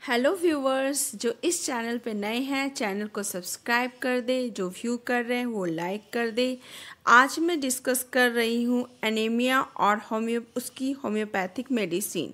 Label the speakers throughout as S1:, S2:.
S1: Hello viewers, जो इस channel पे नए हैं चैनल को सब्सक्राइब कर दे, जो व्यू कर रहे हैं वो लाइक कर दे। आज मैं डिस्कस कर रही हूँ एनीमिया और उसकी homeopathic medicine.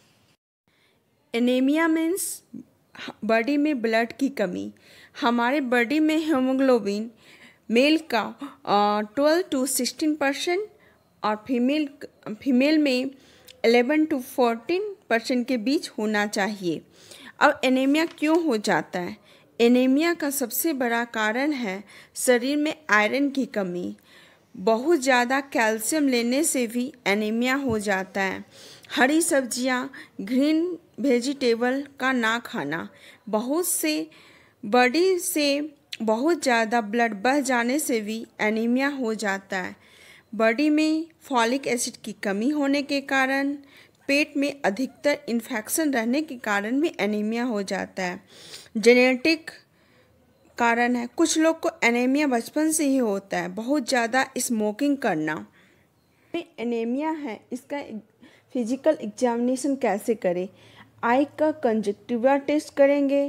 S1: Anaemia means body में ब्लड की कमी। हमारे बॉडी में हीमोग्लोबिन मेल का 12 to 16% और फीमेल में 11 to 14% के बीच होना चाहिए। अब एनीमिया क्यों हो जाता है? एनीमिया का सबसे बड़ा कारण है शरीर में आयरन की कमी। बहुत ज़्यादा कैल्शियम लेने से भी एनीमिया हो जाता है। हरी सब्जियां, ग्रीन वेजिटेबल का ना खाना, बहुत से बॉडी से बहुत ज़्यादा ब्लड बह जाने से भी एनीमिया हो जाता है। बॉडी में फॉलिक एसिड की कमी होने के कारण, पेट में अधिकतर इन्फेक्शन रहने के कारण भी एनीमिया हो जाता है। जेनेटिक कारण है, कुछ लोग को एनीमिया बचपन से ही होता है, बहुत ज़्यादा स्मोकिंग करना। एनीमिया है, इसका फिजिकल एग्जामिनेशन कैसे करें? आई का कंजक्टिवा टेस्ट करेंगे,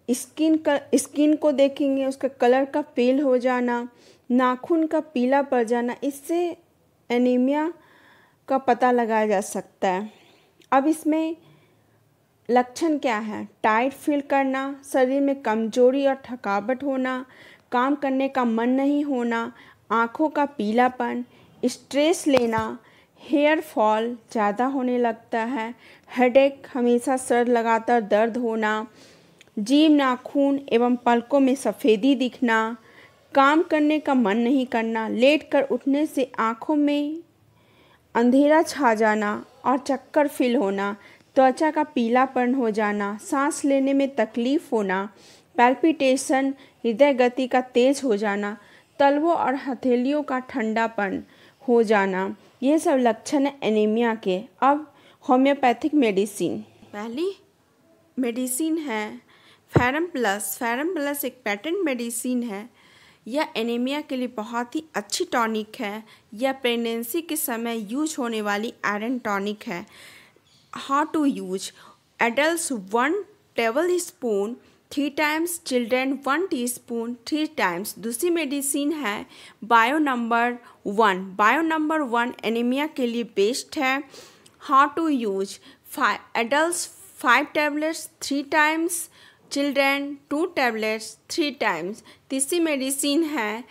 S1: स्किन को देखेंगे, उसका कलर का पेल हो जाना, नाखून का पीला पड़ जाना, इससे एनीमिया का पता लगाया जा सकता है। अब इसमें लक्षण क्या है? टाइट फील करना, शरीर में कमजोरी और थकावट होना, काम करने का मन नहीं होना, आँखों का पीलापन, स्ट्रेस लेना, हेयर फॉल ज़्यादा होने लगता है, हेडेक, हमेशा सर लगातार दर्द होना, जीभ, नाखून एवं पलकों में सफ़ेदी दिखना, काम करने का मन नहीं करना, लेट कर उठने से आँखों में अंधेरा छा जाना और चक्कर फील होना, त्वचा का पीलापन हो जाना, सांस लेने में तकलीफ होना, पैल्पिटेशन, हृदय गति का तेज हो जाना, तलवों और हथेलियों का ठंडापन हो जाना, ये सब लक्षण है एनीमिया के। अब होम्योपैथिक मेडिसिन, पहली मेडिसिन है फेरम प्लस। फेरम प्लस एक पेटेंट मेडिसिन है। यह एनीमिया के लिए बहुत ही अच्छी टॉनिक है। यह प्रेगनेंसी के समय यूज होने वाली आयरन टॉनिक है। How to use? Adults 1 tablespoon 3 times, children 1 teaspoon 3 times. दूसरी मेडिसिन है bio number 1। Bio number 1 anaemia के लिए बेस्ट है। How to use? Adults 5 tablets 3 times, children 2 tablets 3 times. तीसरी मेडिसिन है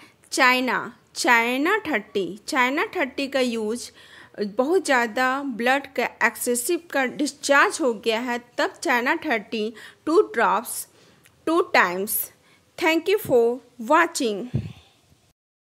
S1: चाइना 30 का यूज बहुत ज़्यादा ब्लड का एक्सेसिव का डिस्चार्ज हो गया है, तब China 30 2 drops 2 times. Thank you for watching.